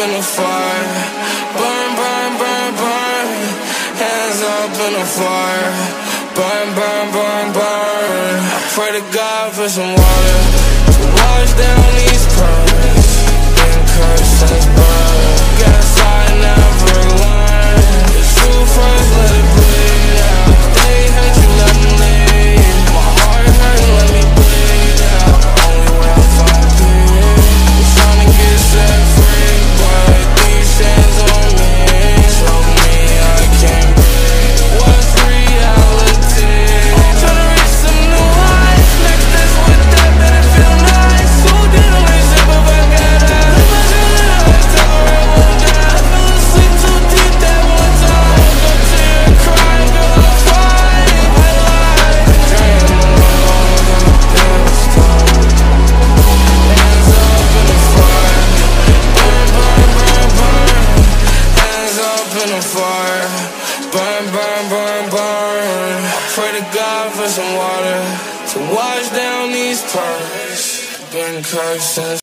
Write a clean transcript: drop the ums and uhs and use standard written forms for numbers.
in the fire. Burn, burn, burn, burn. Hands up in the fire. Burn, burn, burn, burn. I pray to God for some water to wash down these pearls. Been cursed since birth. Guess I never learned. The truth first, let it bleed out. They hate you, let them leave. My heart hurt, let me bleed out. Only way I find peace. I'm trying to get set free, but these chains on me show me I can't breathe. What's reality? I'm trying to reach some new heights. Next dance with that, man, it feel nice. So damn lazy, but I got out. Burn, burn, burn, burn. I pray to God for some water to wash down these pearls. Been cursed since